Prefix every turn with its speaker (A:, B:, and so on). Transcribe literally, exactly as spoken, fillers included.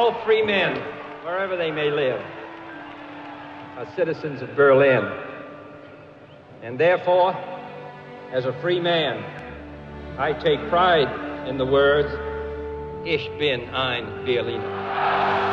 A: all free men, wherever they may live, are citizens of Berlin. And therefore, as a free man, I take pride in the words, Ich bin ein Berliner.